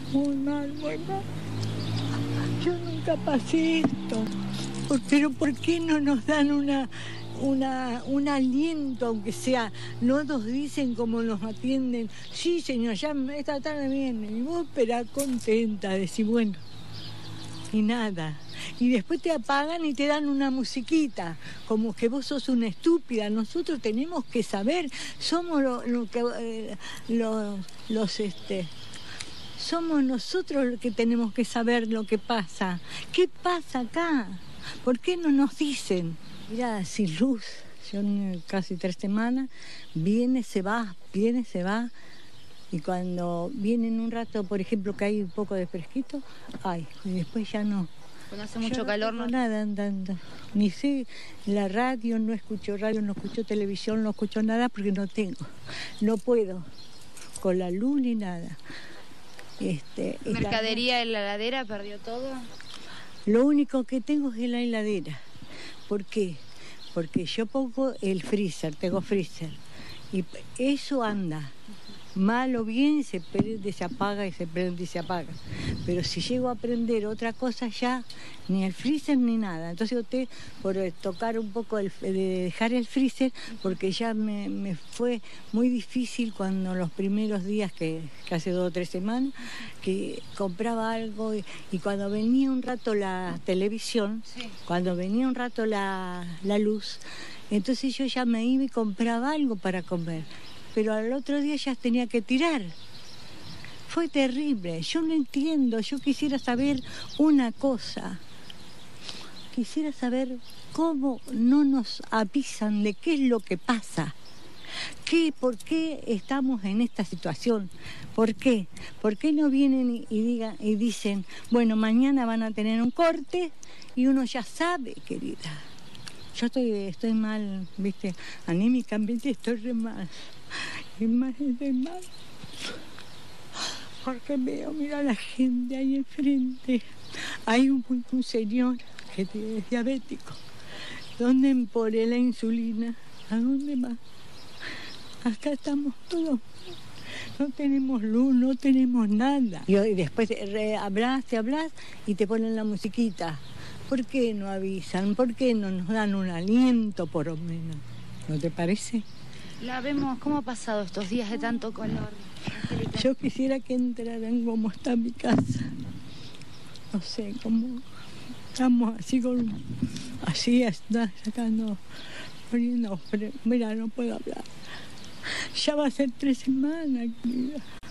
muy mal, muy mal. Yo nunca pasé esto. Pero ¿por qué no nos dan un aliento, aunque sea? No nos dicen cómo nos atienden. Sí, señor, ya esta tarde viene. Y vos esperás contenta, decís, bueno, y nada. Y después te apagan y te dan una musiquita, como que vos sos una estúpida. Nosotros tenemos que saber, somos somos nosotros los que tenemos que saber lo que pasa. ¿Qué pasa acá? ¿Por qué no nos dicen? Mira, sin luz, yo casi 3 semanas, viene, se va. Y cuando viene en un rato, por ejemplo, que hay un poco de fresquito, ay, y después ya no. Cuando hace mucho calor, no nada andando. Ni sé la radio, no escucho televisión, no escucho nada porque no tengo. No puedo, con la luz ni nada. ¿Mercadería en la heladera perdió todo? Lo único que tengo es la heladera. ¿Por qué? Porque yo pongo el freezer, tengo freezer. Y eso anda. Mal o bien se prende, se apaga y se prende y se apaga. Pero si llego a prender otra cosa ya, ni el freezer ni nada. Entonces opté por tocar un poco, de dejar el freezer, porque ya me fue muy difícil cuando los primeros días, que hace 2 o 3 semanas, que compraba algo y cuando venía un rato la televisión, sí, cuando venía un rato la luz, entonces yo ya me iba y compraba algo para comer. Pero al otro día ya tenía que tirar. Fue terrible, yo no entiendo, yo quisiera saber una cosa. Quisiera saber cómo no nos avisan de qué es lo que pasa. ¿Por qué estamos en esta situación? ¿Por qué? ¿Por qué no vienen y dicen, bueno, mañana van a tener un corte y uno ya sabe, querida? Yo estoy mal, ¿viste? Anímicamente estoy re mal. Estoy mal. Porque veo, mira a la gente ahí enfrente. Hay un señor que es diabético. ¿Dónde pone la insulina? ¿A dónde va? Acá estamos todos. No tenemos luz, no tenemos nada. Y después hablas y te ponen la musiquita. ¿Por qué no avisan? ¿Por qué no nos dan un aliento por lo menos? ¿No te parece? La vemos, ¿cómo ha pasado estos días de tanto calor, Angélica? Yo quisiera que entraran como está mi casa. No sé, cómo estamos así está sacando, poniendo, mira, no puedo hablar. Ya va a ser 3 semanas, querida.